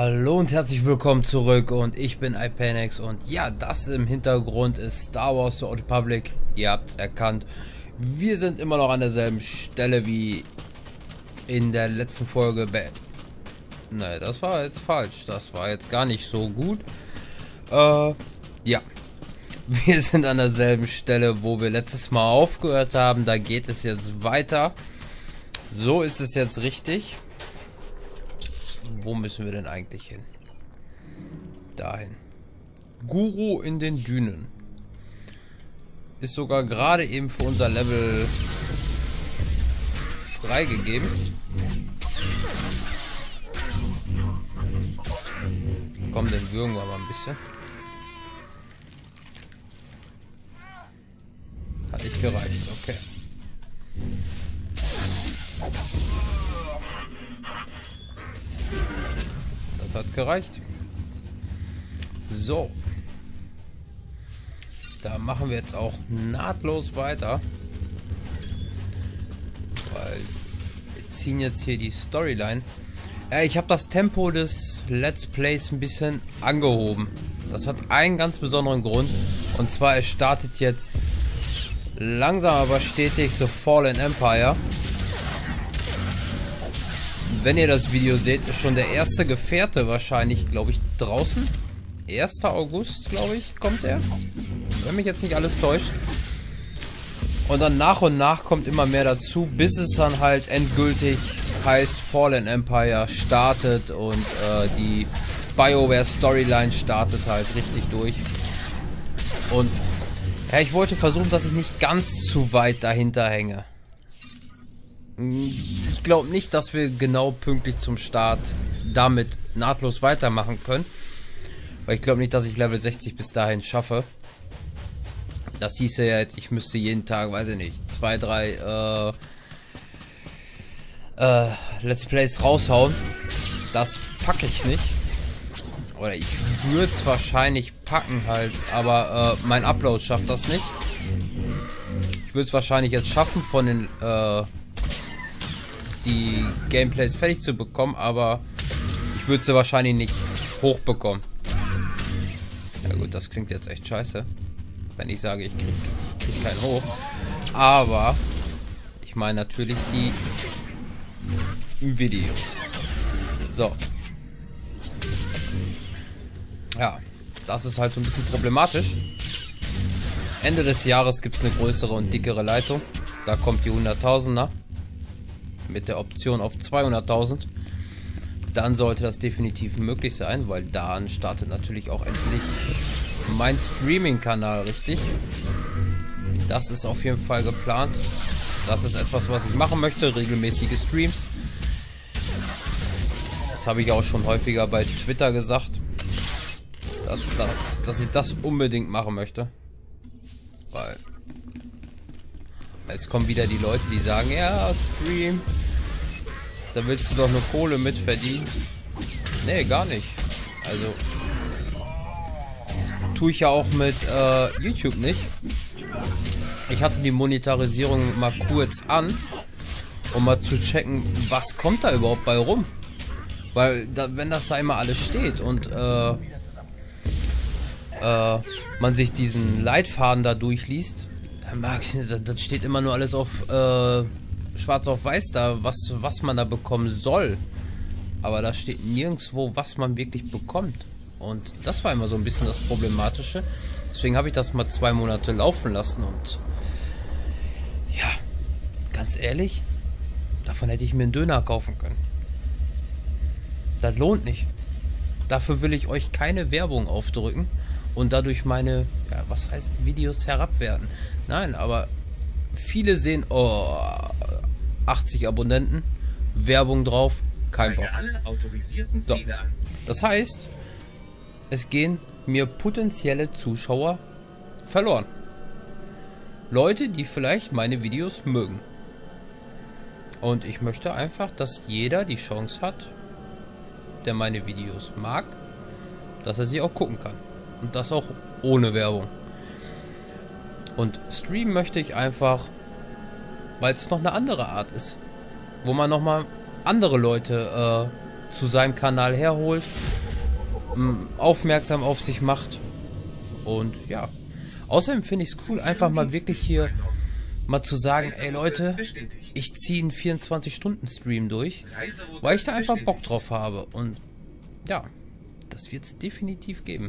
Hallo und herzlich willkommen zurück und ich bin iPanex und ja, das im Hintergrund ist Star Wars The Old Republic. Ihr habt es erkannt. Wir sind immer noch an derselben Stelle wie in der letzten Folge. Ne, das war jetzt falsch. Das war jetzt gar nicht so gut. Ja. Wir sind an derselben Stelle, wo wir letztes Mal aufgehört haben. Da geht es jetzt weiter. So ist es jetzt richtig. Wo müssen wir denn eigentlich hin? Dahin. Guru in den Dünen. Ist sogar gerade eben für unser Level freigegeben. Komm, dann würgen wir mal ein bisschen. Hat nicht gereicht, okay. Das hat gereicht. So. Da machen wir jetzt auch nahtlos weiter. Weil wir ziehen jetzt hier die Storyline. Ja, ich habe das Tempo des Let's Plays ein bisschen angehoben. Das hat einen ganz besonderen Grund. Und zwar, es startet jetzt langsam aber stetig so Fallen Empire. Wenn ihr das Video seht, ist schon der erste Gefährte wahrscheinlich, glaube ich, draußen. 1. August, glaube ich, kommt er. Wenn mich jetzt nicht alles täuscht. Und dann nach und nach kommt immer mehr dazu, bis es dann halt endgültig heißt, Fallen Empire startet und die BioWare Storyline startet halt richtig durch. Und ja, ich wollte versuchen, dass ich nicht ganz zu weit dahinter hänge. Ich glaube nicht, dass wir genau pünktlich zum Start damit nahtlos weitermachen können. Weil ich glaube nicht, dass ich Level 60 bis dahin schaffe. Das hieße ja jetzt, ich müsste jeden Tag, weiß ich nicht, 2, 3 Let's Plays raushauen. Das packe ich nicht. Oder ich würde es wahrscheinlich packen halt, aber mein Upload schafft das nicht. Ich würde es wahrscheinlich jetzt schaffen, von den die Gameplays fertig zu bekommen, aber ich würde sie wahrscheinlich nicht hochbekommen. Ja gut, das klingt jetzt echt scheiße, wenn ich sage, ich krieg keinen hoch. Aber ich meine natürlich die Videos. So. Ja, das ist halt so ein bisschen problematisch. Ende des Jahres gibt es eine größere und dickere Leitung. Da kommt die 100.000er. Mit der Option auf 200.000. Dann sollte das definitiv möglich sein, weil dann startet natürlich auch endlich mein Streaming-Kanal, richtig? Das ist auf jeden Fall geplant. Das ist etwas, was ich machen möchte, regelmäßige Streams. Das habe ich auch schon häufiger bei Twitter gesagt, dass ich das unbedingt machen möchte. Weil jetzt kommen wieder die Leute, die sagen, ja, Stream, da willst du doch nur Kohle mit verdienen. Nee, gar nicht. Also, tue ich ja auch mit YouTube nicht. Ich hatte die Monetarisierung mal kurz an, um mal zu checken, was kommt da überhaupt bei rum. Weil, wenn das da immer alles steht und man sich diesen Leitfaden da durchliest, das steht immer nur alles auf schwarz auf weiß da, was man da bekommen soll. Aber da steht nirgendwo, was man wirklich bekommt. Und das war immer so ein bisschen das Problematische. Deswegen habe ich das mal 2 Monate laufen lassen. Und ja, ganz ehrlich, davon hätte ich mir einen Döner kaufen können. Das lohnt nicht. Dafür will ich euch keine Werbung aufdrücken und dadurch meine, ja, was heißt Videos herabwerten. Nein, aber viele sehen, oh, 80 Abonnenten, Werbung drauf, kein Bock. So. Das heißt, es gehen mir potenzielle Zuschauer verloren. Leute, die vielleicht meine Videos mögen. Und ich möchte einfach, dass jeder die Chance hat, der meine Videos mag, dass er sie auch gucken kann. Und das auch ohne Werbung. Und streamen möchte ich einfach, weil es noch eine andere Art ist. Wo man nochmal andere Leute zu seinem Kanal herholt, aufmerksam auf sich macht. Und ja, außerdem finde ich es cool, einfach mal wirklich hier mal zu sagen, ey Leute, ich ziehe einen 24-Stunden-Stream durch, weil ich da einfach Bock drauf habe. Und ja, das wird es definitiv geben.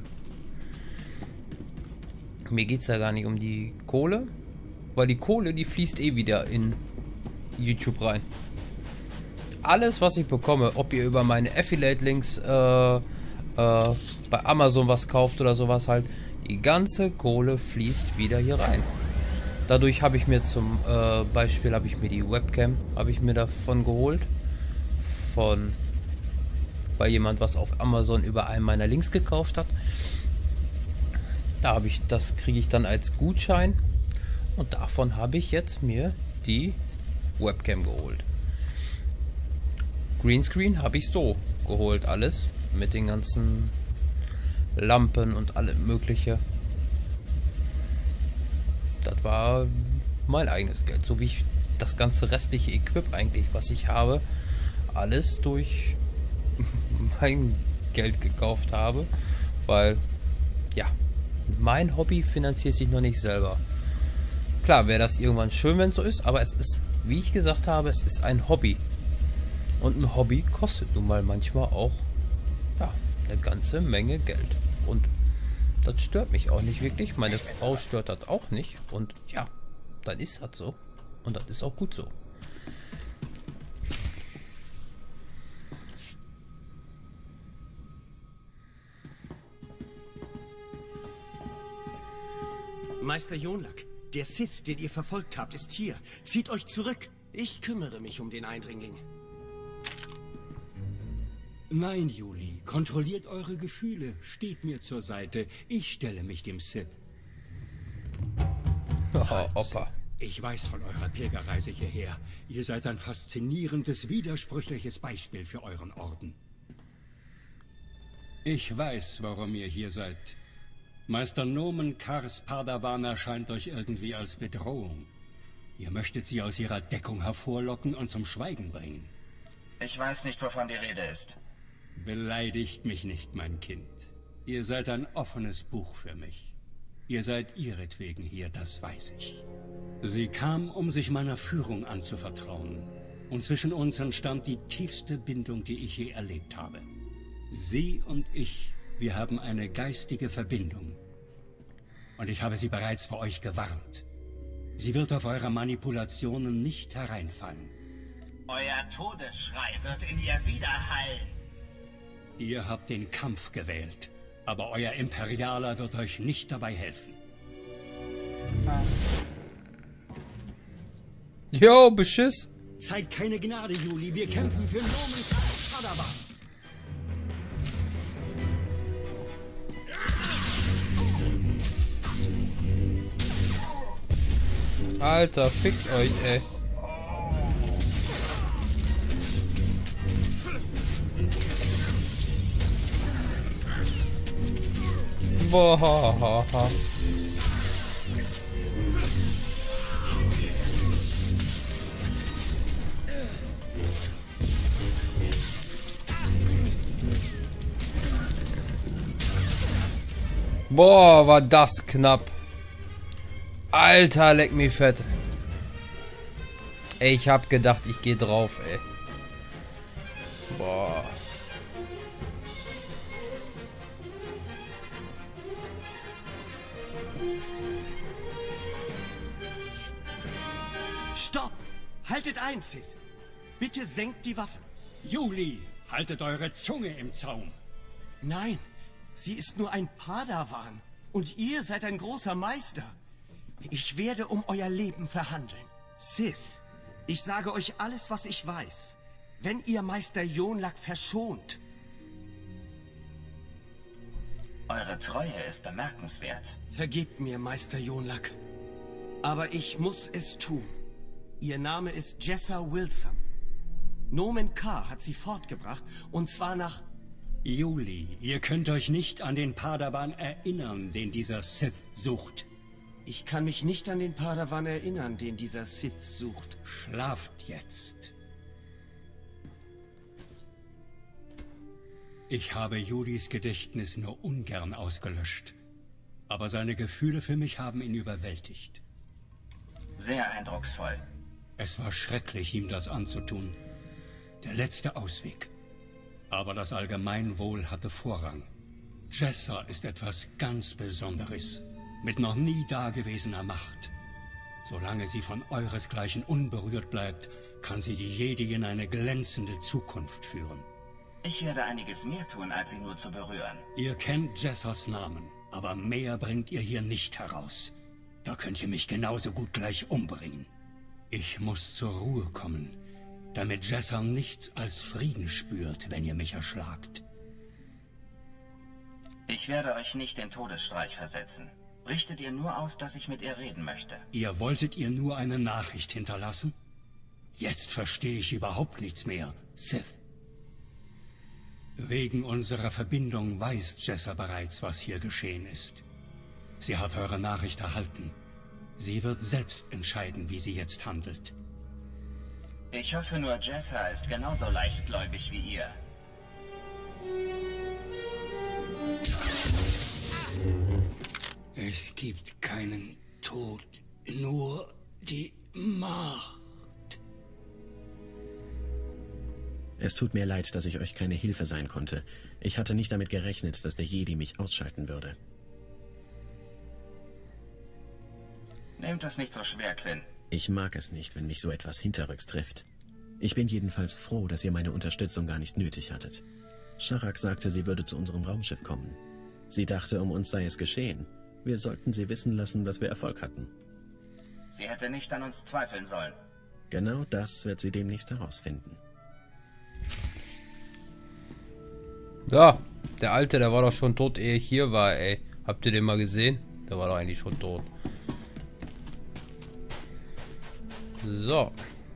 Mir geht es ja gar nicht um die Kohle, weil die Kohle, die fließt eh wieder in YouTube rein. Alles, was ich bekomme, ob ihr über meine Affiliate-Links bei Amazon was kauft oder sowas halt, die ganze Kohle fließt wieder hier rein. Dadurch habe ich mir zum Beispiel die Webcam davon geholt, weil jemand was auf Amazon über einen meiner Links gekauft hat. Das kriege ich dann als Gutschein und davon habe ich jetzt mir die Webcam geholt. Greenscreen habe ich so geholt, alles mit den ganzen Lampen und alle mögliche. Das war mein eigenes Geld, so wie ich das ganze restliche Equip eigentlich, was ich habe, alles durch mein Geld gekauft habe, weil ja, mein Hobby finanziert sich noch nicht selber. Klar wäre das irgendwann schön, wenn es so ist, aber es ist, wie ich gesagt habe, es ist ein Hobby. Und ein Hobby kostet nun mal manchmal auch ja, eine ganze Menge Geld. Und das stört mich auch nicht wirklich. Meine Frau stört das auch nicht. Und ja, dann ist das so. Und das ist auch gut so. Meister Jonlak, der Sith, den ihr verfolgt habt, ist hier. Zieht euch zurück. Ich kümmere mich um den Eindringling. Nein, Juli, kontrolliert eure Gefühle. Steht mir zur Seite. Ich stelle mich dem Sith. Oh, Opa. Ich weiß von eurer Pilgerreise hierher. Ihr seid ein faszinierendes, widersprüchliches Beispiel für euren Orden. Ich weiß, warum ihr hier seid. Meister Nomen Kars Padawan erscheint euch irgendwie als Bedrohung. Ihr möchtet sie aus ihrer Deckung hervorlocken und zum Schweigen bringen. Ich weiß nicht, wovon die Rede ist. Beleidigt mich nicht, mein Kind. Ihr seid ein offenes Buch für mich. Ihr seid ihretwegen hier, das weiß ich. Sie kam, um sich meiner Führung anzuvertrauen. Und zwischen uns entstand die tiefste Bindung, die ich je erlebt habe. Sie und ich, wir haben eine geistige Verbindung. Und ich habe sie bereits vor euch gewarnt. Sie wird auf eure Manipulationen nicht hereinfallen. Euer Todesschrei wird in ihr widerhallen. Ihr habt den Kampf gewählt, aber euer Imperialer wird euch nicht dabei helfen. Jo, Beschiss. Zeigt keine Gnade, Juli. Wir kämpfen für Nomen Kars Padawan. Alter, fickt euch, ey. Boah. Boah, war das knapp. Alter, leck mich fett. Ey, ich hab gedacht, ich gehe drauf, ey. Boah. Stopp! Haltet ein, Sith. Bitte senkt die Waffe. Juli, haltet eure Zunge im Zaum. Nein, sie ist nur ein Padawan. Und ihr seid ein großer Meister. Ich werde um euer Leben verhandeln. Sith, ich sage euch alles, was ich weiß. Wenn ihr Meister Jonlak verschont... Eure Treue ist bemerkenswert. Vergebt mir, Meister Jonlak. Aber ich muss es tun. Ihr Name ist Jessa Wilson. Nomen Kar hat sie fortgebracht, und zwar nach... Juli, ihr könnt euch nicht an den Padawan erinnern, den dieser Sith sucht. Ich kann mich nicht an den Padawan erinnern, den dieser Sith sucht. Schlaft jetzt. Ich habe Judis Gedächtnis nur ungern ausgelöscht. Aber seine Gefühle für mich haben ihn überwältigt. Sehr eindrucksvoll. Es war schrecklich, ihm das anzutun. Der letzte Ausweg. Aber das Allgemeinwohl hatte Vorrang. Jessa ist etwas ganz Besonderes, mit noch nie dagewesener Macht. Solange sie von euresgleichen unberührt bleibt, kann sie die Jedi in eine glänzende Zukunft führen. Ich werde einiges mehr tun, als sie nur zu berühren. Ihr kennt Jessas Namen, aber mehr bringt ihr hier nicht heraus. Da könnt ihr mich genauso gut gleich umbringen. Ich muss zur Ruhe kommen, damit Jessa nichts als Frieden spürt, wenn ihr mich erschlagt. Ich werde euch nicht den Todesstreich versetzen. Richtet ihr nur aus, dass ich mit ihr reden möchte. Ihr wolltet ihr nur eine Nachricht hinterlassen? Jetzt verstehe ich überhaupt nichts mehr, Sith. Wegen unserer Verbindung weiß Jessa bereits, was hier geschehen ist. Sie hat eure Nachricht erhalten. Sie wird selbst entscheiden, wie sie jetzt handelt. Ich hoffe nur, Jessa ist genauso leichtgläubig wie ihr. Es gibt keinen Tod, nur die Macht. Es tut mir leid, dass ich euch keine Hilfe sein konnte. Ich hatte nicht damit gerechnet, dass der Jedi mich ausschalten würde. Nehmt es nicht so schwer, Quinn. Ich mag es nicht, wenn mich so etwas hinterrücks trifft. Ich bin jedenfalls froh, dass ihr meine Unterstützung gar nicht nötig hattet. Sharrak sagte, sie würde zu unserem Raumschiff kommen. Sie dachte, um uns sei es geschehen. Wir sollten sie wissen lassen, dass wir Erfolg hatten. Sie hätte nicht an uns zweifeln sollen. Genau das wird sie demnächst herausfinden. Ja, der Alte, der war doch schon tot, ehe ich hier war, ey. Habt ihr den mal gesehen? Der war doch eigentlich schon tot. So.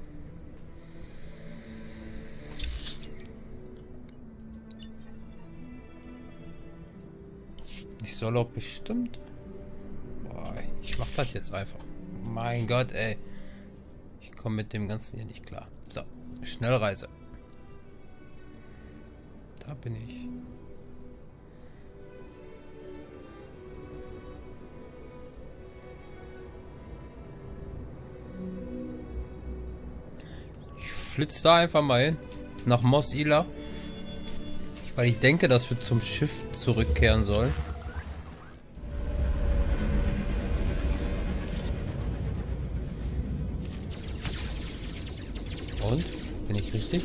Ich soll auch bestimmt... Boah, ich mach das jetzt einfach. Mein Gott, ey. Ich komme mit dem Ganzen hier nicht klar. So, Schnellreise. Da bin ich. Ich flitze da einfach mal hin. Nach Mos Ila. Weil ich denke, dass wir zum Schiff zurückkehren sollen. Und? Bin ich richtig?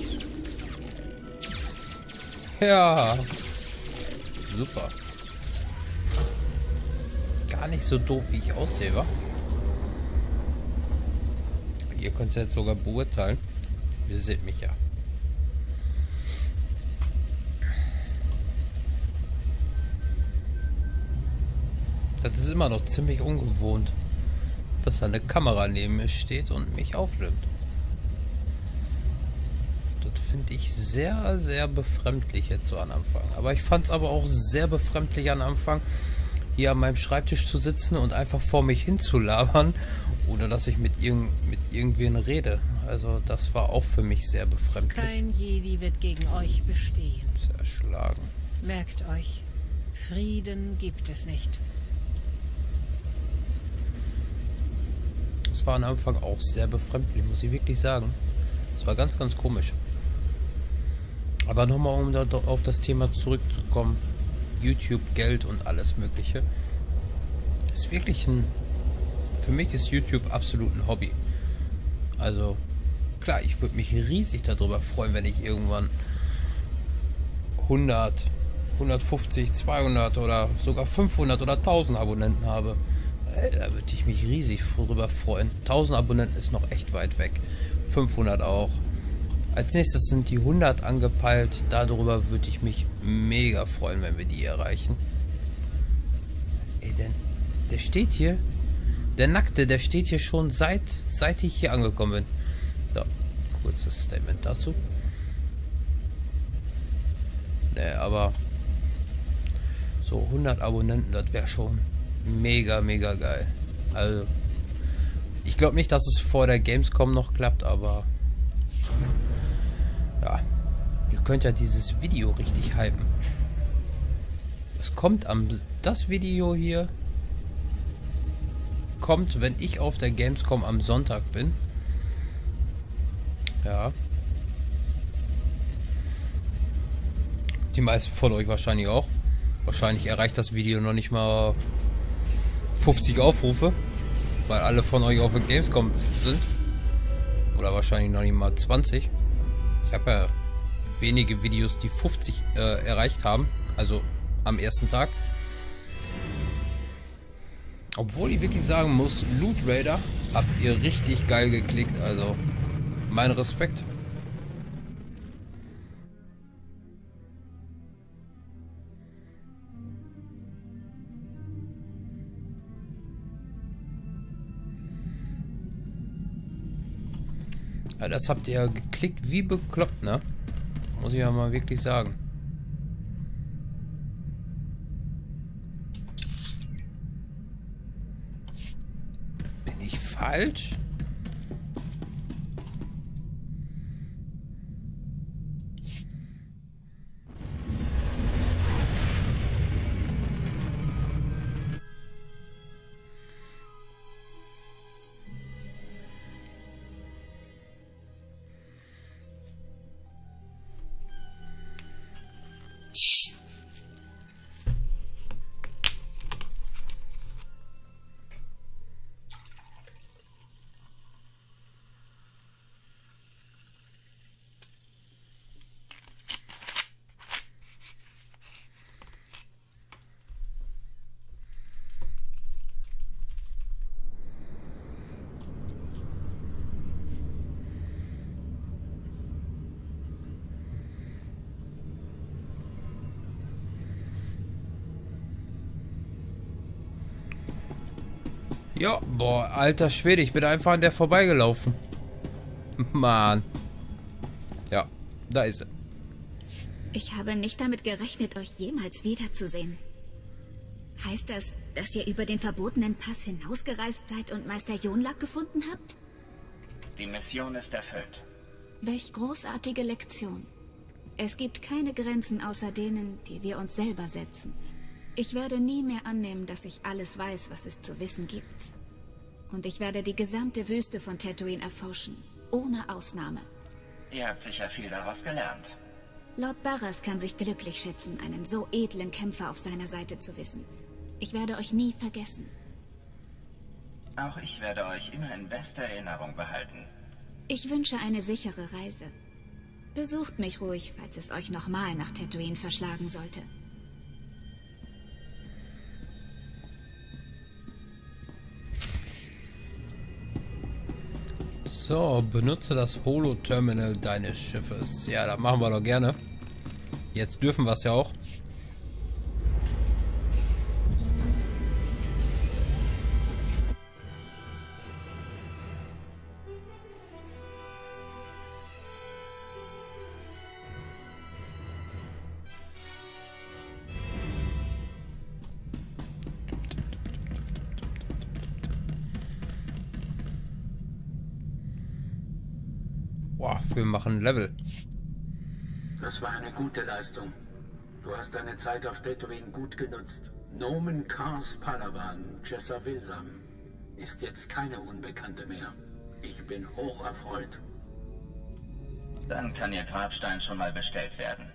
Ja. Super. Gar nicht so doof, wie ich aussehe, wa? Ihr könnt es jetzt sogar beurteilen. Ihr seht mich ja. Das ist immer noch ziemlich ungewohnt, dass da eine Kamera neben mir steht und mich aufnimmt. Das finde ich sehr, sehr befremdlich jetzt so am Anfang. Aber ich fand es aber auch sehr befremdlich am Anfang, hier an meinem Schreibtisch zu sitzen und einfach vor mich hinzulabern, ohne dass ich mit irgendwen rede. Also das war auch für mich sehr befremdlich. Kein Jedi wird gegen euch bestehen. Zerschlagen. Merkt euch, Frieden gibt es nicht. Das war am Anfang auch sehr befremdlich, muss ich wirklich sagen. Das war ganz, ganz komisch. Aber nochmal, um da auf das Thema zurückzukommen. YouTube, Geld und alles Mögliche. Ist wirklich für mich ist YouTube absolut ein Hobby. Also, klar, ich würde mich riesig darüber freuen, wenn ich irgendwann 100, 150, 200 oder sogar 500 oder 1000 Abonnenten habe. Da würde ich mich riesig darüber freuen. 1000 Abonnenten ist noch echt weit weg. 500 auch. Als nächstes sind die 100 angepeilt. Darüber würde ich mich mega freuen, wenn wir die erreichen. Ey, denn der steht hier. Der Nackte, der steht hier schon seit ich hier angekommen bin. So, kurzes Statement dazu. Ne, aber so 100 Abonnenten, das wäre schon mega, mega geil. Also, ich glaube nicht, dass es vor der Gamescom noch klappt, aber ja, ihr könnt ja dieses Video richtig hypen. Es kommt das Video hier kommt, wenn ich auf der Gamescom am Sonntag bin. Ja. Die meisten von euch wahrscheinlich auch. Wahrscheinlich erreicht das Video noch nicht mal 50 Aufrufe, weil alle von euch auf der Gamescom sind. Oder wahrscheinlich noch nicht mal 20. Ich habe ja wenige Videos, die 50 erreicht haben. Also am ersten Tag. Obwohl ich wirklich sagen muss, Loot Raider habt ihr richtig geil geklickt. Also mein Respekt. Ja, das habt ihr ja geklickt wie bekloppt, ne? Muss ich ja mal wirklich sagen. Bin ich falsch? Ja, boah, alter Schwede, ich bin einfach an der vorbeigelaufen. Mann. Ja, da ist er. Ich habe nicht damit gerechnet, euch jemals wiederzusehen. Heißt das, dass ihr über den verbotenen Pass hinausgereist seid und Meister Jonlak gefunden habt? Die Mission ist erfüllt. Welch großartige Lektion. Es gibt keine Grenzen außer denen, die wir uns selber setzen. Ich werde nie mehr annehmen, dass ich alles weiß, was es zu wissen gibt. Und ich werde die gesamte Wüste von Tatooine erforschen, ohne Ausnahme. Ihr habt sicher viel daraus gelernt. Lord Barras kann sich glücklich schätzen, einen so edlen Kämpfer auf seiner Seite zu wissen. Ich werde euch nie vergessen. Auch ich werde euch immer in bester Erinnerung behalten. Ich wünsche eine sichere Reise. Besucht mich ruhig, falls es euch nochmal nach Tatooine verschlagen sollte. So, benutze das Holo-Terminal deines Schiffes. Ja, das machen wir doch gerne. Jetzt dürfen wir es ja auch. Boah, wir machen Level. Das war eine gute Leistung. Du hast deine Zeit auf Tatooine gut genutzt. Nomen Kars Padawan, Jessa Wilsam, ist jetzt keine Unbekannte mehr. Ich bin hoch erfreut. Dann kann ihr Grabstein schon mal bestellt werden.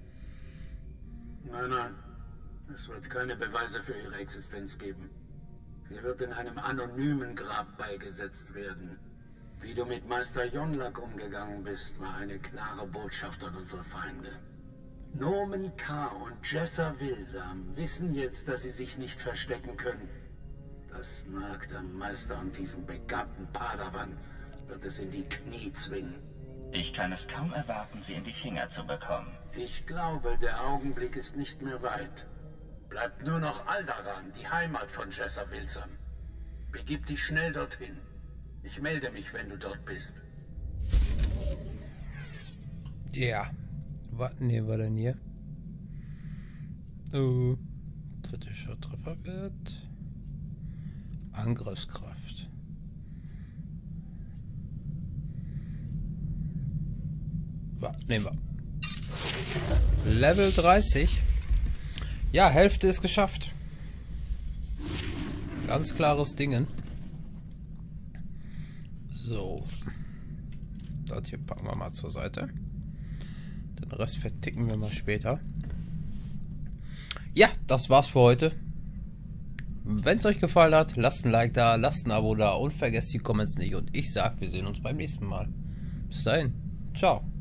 Nein, nein. Es wird keine Beweise für ihre Existenz geben. Sie wird in einem anonymen Grab beigesetzt werden. Wie du mit Meister Jonlak umgegangen bist, war eine klare Botschaft an unsere Feinde. Nomen K. und Jessa Wilsam wissen jetzt, dass sie sich nicht verstecken können. Das nagt am Meister und diesen begabten Padawan wird es in die Knie zwingen. Ich kann es kaum erwarten, sie in die Finger zu bekommen. Ich glaube, der Augenblick ist nicht mehr weit. Bleibt nur noch Alderaan, die Heimat von Jessa Wilsam. Begib dich schnell dorthin. Ich melde mich, wenn du dort bist. Ja. Was nehmen wir denn hier? Oh. Kritischer Trefferwert. Angriffskraft. Was nehmen wir? Level 30. Ja, Hälfte ist geschafft. Ganz klares Dingen. So. Das hier packen wir mal zur Seite. Den Rest verticken wir mal später. Ja, das war's für heute. Wenn es euch gefallen hat, lasst ein Like da, lasst ein Abo da und vergesst die Comments nicht. Und ich sag, wir sehen uns beim nächsten Mal. Bis dahin. Ciao.